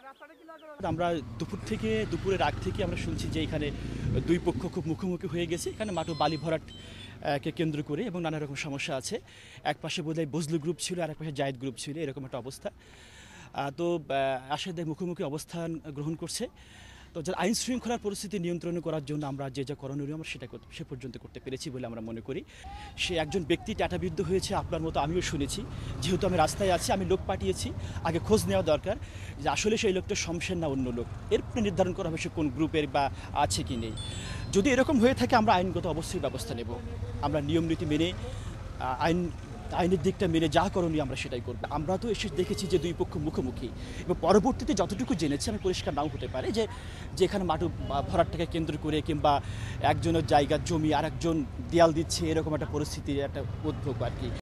আমরা দুপুরের আগ থেকে আমরা শুনছি যে এখানে দুই পক্ষ খুব মুখোমুখি হয়ে গেছে। এখানে মাঠু বালি ভরাট কে কেন্দ্র করে এবং নানা রকম সমস্যা আছে। এক পাশে বোধহয় বজলু গ্রুপ ছিল, আর এক পাশে জায়েদ গ্রুপ ছিল, এরকম একটা অবস্থা। তো আশাদের মুখোমুখি অবস্থান গ্রহণ করছে। তো যার আইন শৃঙ্খলার পরিস্থিতি নিয়ন্ত্রণ করার জন্য আমরা যে যা করণীয় আমরা সেটা সে পর্যন্ত করতে পেরেছি বলে আমরা মনে করি। সে একজন ব্যক্তি টাটাবিদ্ধ হয়েছে, আপনার মতো আমিও শুনেছি। যেহেতু আমি রাস্তায় আছি, আমি লোক পাঠিয়েছি, আগে খোঁজ নেওয়া দরকার যে আসলে সেই লোকটা শমশের না অন্য লোক, এরপরে নির্ধারণ করা হবে সে কোন গ্রুপের বা আছে কি নেই। যদি এরকম হয়ে থাকে আমরা আইনগত অবশ্যই ব্যবস্থা নেব। আমরা নিয়ম নীতি মেনে আইনের দিকটা মেনে যা করণীয় আমরা সেটাই করব। আমরা তো এসে দেখেছি যে দুই পক্ষ মুখোমুখি, এবং পরবর্তীতে যতটুকু জেনেছি, আমি পরিষ্কার নাও হতে পারে যে যেখানে মাঠু ভরাটটাকে কেন্দ্র করে কিংবা একজনের জায়গার জমি আর একজন দেয়াল দিচ্ছে, এরকম একটা পরিস্থিতির একটা উদ্ভব আর কি।